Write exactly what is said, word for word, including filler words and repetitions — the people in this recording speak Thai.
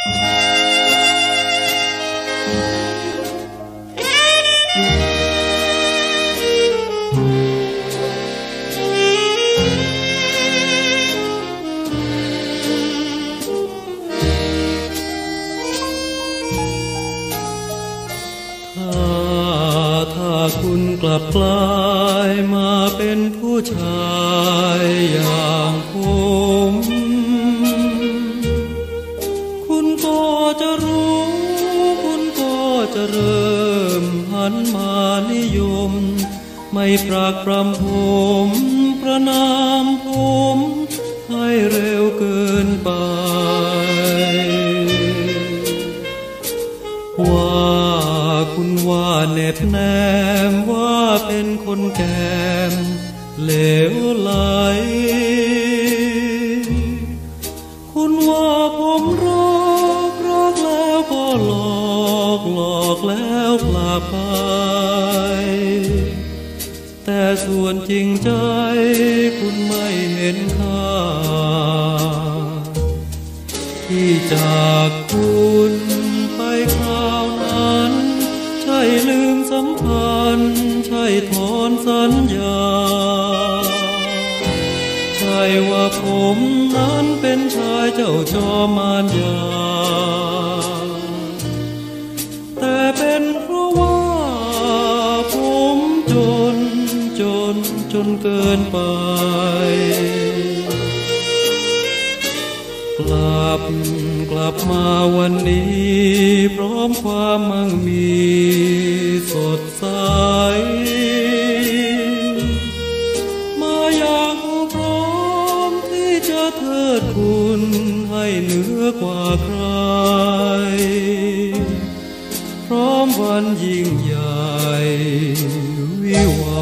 คุณกลับกลายมาเป็นผู้ชายอย่างผมคุณก็จะรู้คุณก็จะเริ่มหันมานิยมไม่ปรากปรำผมประนามผมให้เร็วเกินไปว่าคุณว่าเน็บแนมว่าเป็นคนแก่มเหลวไหลคุณว่าผมรักรักแล้วก็หลอกหลอกแล้วกลับไปแต่ส่วนจริงใจคุณไม่เห็นค่าที่จากคุณไปคราวนั้นใช่ลืมสัมพันธ์ใช่ถอนสัญญาใช่ว่าผมนั้นเป็นชายเจ้าจอมมารยาแต่เป็นเพราะว่าผมจนจนจนเกินไปกลับกลับมาวันนี้พร้อมความมั่งมีสดใสมาอย่างพร้อมที่จะเทิดคุณให้เหนือกว่าใครพร้อมวันยิ่งใหญ่วิวา